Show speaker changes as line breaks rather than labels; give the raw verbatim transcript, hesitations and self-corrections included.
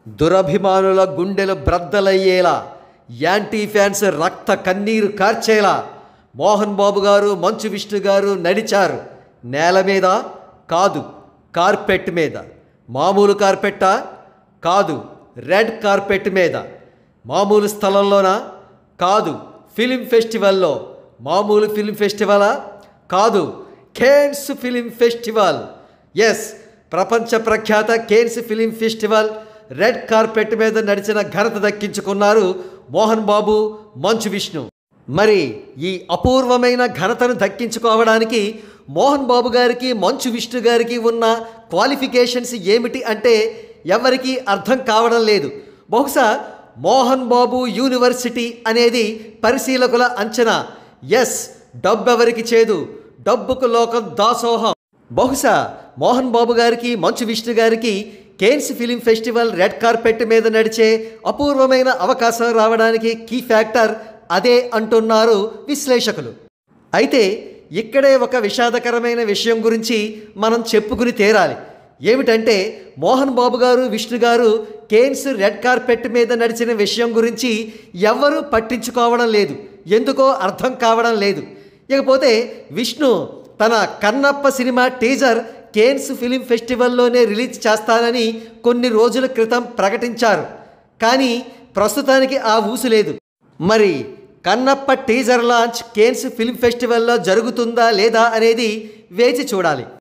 దురభిమానుల గుండెలు బ్రద్దలయ్యేలా, anti fans రక్త కన్నీరు కార్చేలా మోహన్ బాబు గారు, మంచు విష్ణు గారు నడిచారు. నేల మీద కాదు, కార్పెట్ మీద. మామూలు కార్పెట్టా కాదు, రెడ్ కార్పెట్ మీద. మామూలు స్థలంలోనా కాదు, ఫిలిం ఫెస్టివల్లో. మామూలు ఫిలిం ఫెస్టివలా కాదు, కేన్స్ ఫిలిం ఫెస్టివల్. ఎస్, ప్రపంచ ప్రఖ్యాత Cannes film festival red carpet మీద నడిచిన ఘనత దక్కించుకున్నారు మోహన్ బాబు, మంచు విష్ణు. మరి ఈ అపూర్వమైన ఘనతను దక్కించుకోవడానికి మోహన్ బాబు గారికి, మంచు విష్ణు గారికి ఉన్న క్వాలిఫికేషన్స్ ఏమిటి అంటే ఎవరికీ అర్థం కావడం లేదు. బహుశా మోహన్ బాబు యూనివర్సిటీ అనేది పరిశీలకుల అంచనా. ఎస్, డబ్బు ఎవరికి చేదు, డబ్బుకు లోకం దాసోహం. బహుశా మోహన్ బాబు గారికి, మంచు విష్ణు గారికి Cannes film festival red carpet మీద నడిచే అపూర్వమైన అవకాశం రావడానికి కీ ఫ్యాక్టర్ అదే అంటున్నారు విశ్లేషకులు. అయితే ఇక్కడే ఒక విషాదకరమైన విషయం గురించి మనం చెప్పుకుని తీరాలి. ఏమిటంటే మోహన్ బాబు గారు, విష్ణు గారు కేన్స్ రెడ్ కార్పెట్ మీద నడిచిన విషయం గురించి ఎవ్వరూ పట్టించుకోవడం లేదు. ఎందుకో అర్థం కావడం లేదు. ఇకపోతే విష్ణు తన Kannappa cinema teaser Cannes film ఫెస్టివల్లోనే రిలీజ్ చేస్తానని కొన్ని రోజుల క్రితం ప్రకటించారు. కానీ ప్రస్తుతానికి ఆ ఊసు లేదు. మరి Kannappa teaser launch Cannes film ఫెస్టివల్లో జరుగుతుందా లేదా అనేది వేచి చూడాలి.